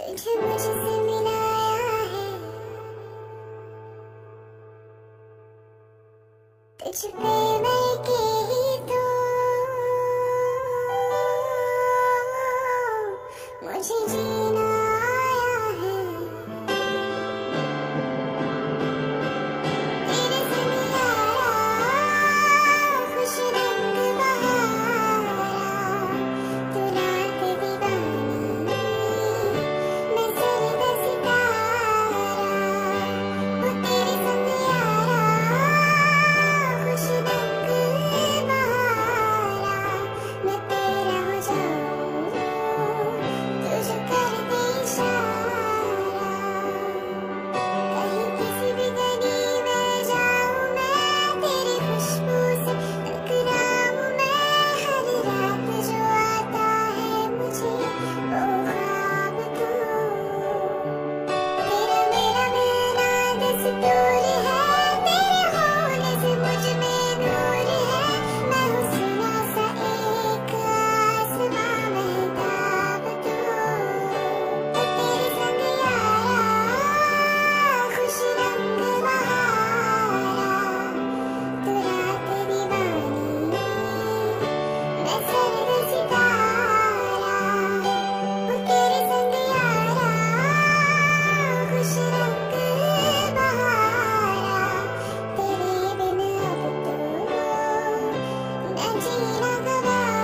तुझे मुझसे मिलाया है, तुझ पे मैं के ही तो मुझे जीना आया है। तेरे संग यारा खुश रंग बहारा, तू रात दीवानी मैं सर्द सितारा। वो तेरे संग यारा खुश रंग बहारा, मैं तेरा हो जाऊं तुझे कर दे इशारा। कहीं किसी भी गली में जाऊं मैं, तेरी खुशबू से टकराऊं मैं। हर रात जो आता है मुझे वो ख्वाब तू। तेरा मेरा मिलना दस्तूर है, तेरे होने से मुझ में नूर है। मैं हुस्ना सा एक आसमां महताब तू। तेरे संग यारा खुश रंग बहारा, तू रात दीवानी मैं सर्द सितारा। वो तेरे संग यारा खुश रंग बहारा, तेरे बिन अब तो मैं जीना गवारा।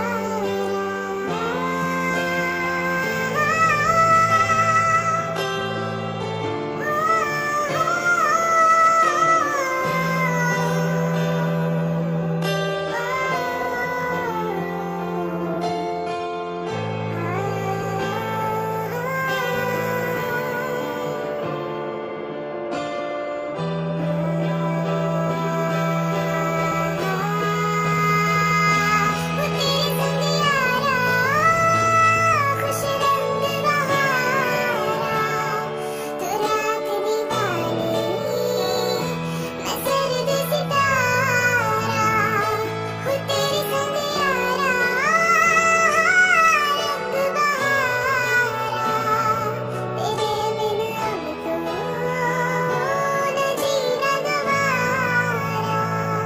वो तेरे संग यारा खुश रंग बहारा, तू रात दीवानी मैं सर्द सितारा। वो तेरे संग यारा रंग बहारा, तेरे बिन अब तो न जीना गवारा।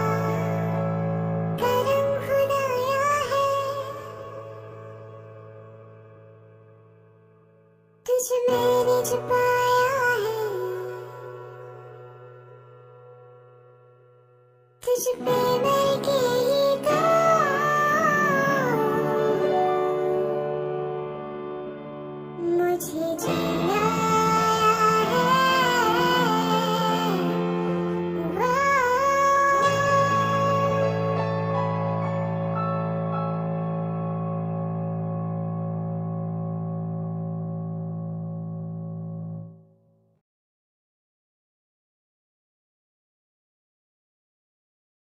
करम खुदाया है तुझ मैंने छुपाया है, तुझ पे मैं के ही तो मुझे जीना